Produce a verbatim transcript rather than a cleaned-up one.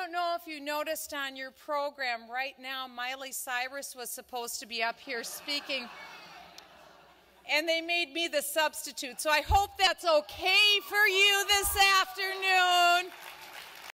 don't know if you noticed on your program right now, Miley Cyrus was supposed to be up here speaking, and they made me the substitute. So I hope that's okay for you this afternoon.